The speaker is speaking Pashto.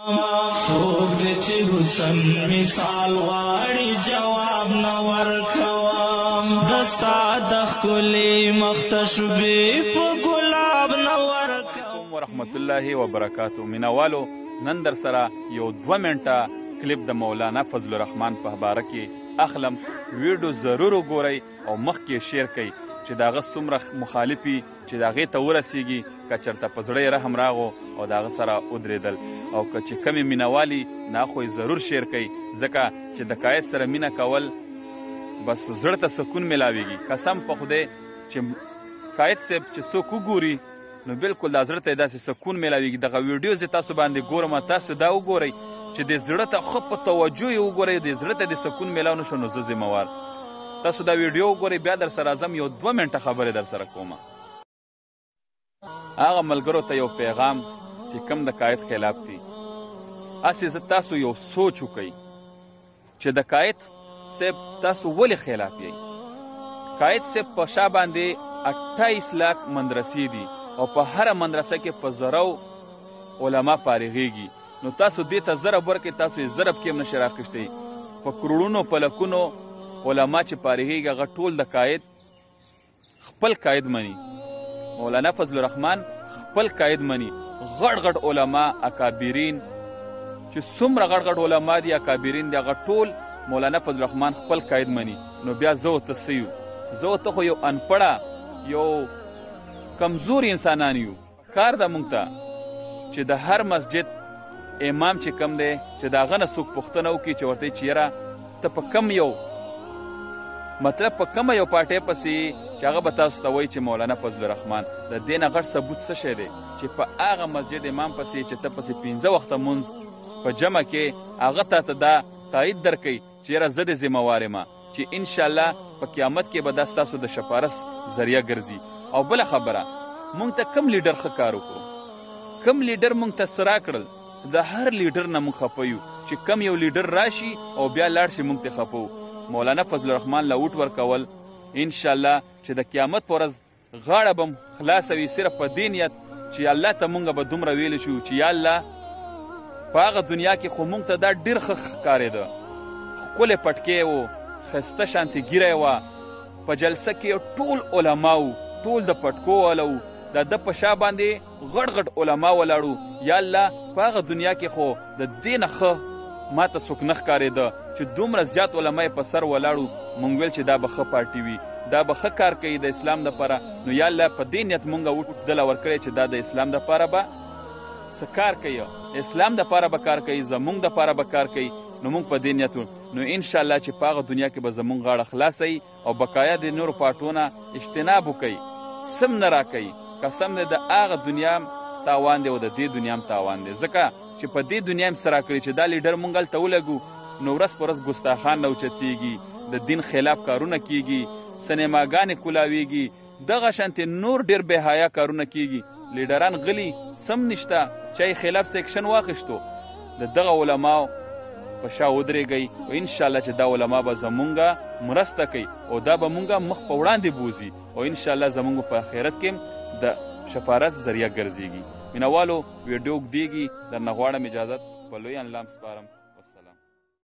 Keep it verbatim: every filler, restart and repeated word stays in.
څوک د چې حسن مثال غواړي جواب نه ورکوم دستا د ښکلي مخ تشبیه په ګلاب نه ورکوم ورحمت الله وبرکاتو. مینوالو نن در سره یو دوه منټه کلیپ د مولانا فضل الرحمن په باره کې اخلم. ویډیو ضرور وګورئ او مخکې شیر کړئ چې د هغه څومره مخالفي چې د هغې ته ورسیږي که چېرته په زړه یې رحم راغو او د هغه سره ودرېدل او که چې کمې مینهوالي نه خو یې ضرور شیر کړئ ځکه چې د قاید سره مینه کول بس زړه ته سکون میلاویږي. قسم په خدای چې قاید صاحب چې څوک وګوري نو بالکل دا زړه ته یې داسې سکون میلاویږي. دغه ویډیو زه تاسو باندې ګورم تاسو دا وګورئ چې د زړه ته ښه په توجه یې وګورئ د زړه ته د سکون میلاو نه شو نو زه ذمهوار. تاسو دا ویډیو وګورئ بیا در سره ځم یو دوه منټه خبرې در سره کومه. هغه ملګرو ته یو پیغام چې کم د قاید خلاف دي هسې زه تاسو یو سوچ وکئ چې د قاید صاحب تاسو ولې خلاف یئ. قاید صاحب په شا باندې اټایس لاک مدرسې دي او په هره مدرسه کې په زرو علما فارغېږي نو تاسو دې ته ضرب ورکئ تاسو یې ضرب کې هم نشئ راخیستی. په کروڑونو په لکونو علما چې فارغېږي هغه ټول د قاید خپل قاید مني. مولانا فضل الرحمن خپل قاید مني. غټ غټ علما اکابرین چې څومره غټ غټ علما دي اکابرین دي هغه ټول مولانا فضل الرحمن خپل قاید مني. نو بیا زه ورته څه یو زه ورته خو یو انپړه یو کمزوري انسانان یو. کار ده موږ ته چې د هر مسجد امام چې کم دی چې د هغه نه څوک پوښتنه وکړي چې ورته چې یاره ته په کم یو مطلب په کومه یو پارټۍ پسې چې هغه به تاسو ته وایي چې مولانا فضل الرحمن د دې نه غټ ثبوت څه شی دی چې په هغه مسجد امام پسې چې ته پسې پنځه وخته مونځ په جمع کې هغه تا ته دا تایید درکوي چې یاره زه د ذمهوار یم چې انشاءالله په قیامت کې به دا ستاسو د شفارس ذریعه ګرځي. او بله خبره مونږ ته کم لیډر ښه کار وکړو کم لیډر مونږ ته څه راکړل د هر لیډر نه مونږ خفه یو چې کم یو لیډر راشي او بیا لاړ شي مونږ ته خفه وو. مولانا فضل الرحمن له ووټ ورکول انشاءالله چې د قیامت په ورځ غاړه به م خلاصه وي صرف په دې نیت چې الله ته مونږ به دومره ویلی شو چې یا الله په هغه دنیا کې خو مونږ ته دا ډېر ښه ښکارېده ښکلې پټکې و ښایسته شانتې ږیره یې وه په جلسه کې ټول علما وو ټول د پټکو والا وو د ده په شا باندې غټ غټ علما ولاړو. یا الله په هغه دنیا کې خو د دې نه ښه ما ته څوک نه ښکارېده چې دومره زیات علما یې په سر ولاړو. مونږ ویل چې دا به ښه پارټي وي دا به ښه کار کوي د اسلام دپاره. نو یا الله په دې نیت مونږ وټ دله ورکړی چې دا د اسلام دپاره به څه کار کوي اسلام دپاره به کار کوي زمونږ دپاره به کار کوي. نو مونږ په دې نیت نو انشاءالله چې په هغه دنیا کې به زمونږ غاړه خلاصه وي او بقایا د نورو پارټونه اجتناب وکوي سم نه راکوي. قسم دی د هغه دنیا تاوان دی او د دې دنیا هم تاوان دی ځکه چې په دې دنیا هم څه راکړي چې دا لیډر مونږ هلته ولګو نو ورځ په ورځ ګستاخان راوچتېږي د دین خلاف کارونه کیږي سینماګانې کولاویږي دغه شانتې نور ډېر بېحیا کارونه کیږي. لیډران غلي سم نشته چا یې خلاف سیکشن واخیستو د دغه علماو په شا ودرېږئ او انشاءالله چې دا علما به زمونږه مرسته کوي او دا به مونږه مخ په وړاندې بوځي او انشاءالله زمونږ په آخرت کې د شفارت ذریعه ګرځېږي. مینوالو ویډیو اوږدېږي درنه غواړم اجازت په لوی انلام سپارم.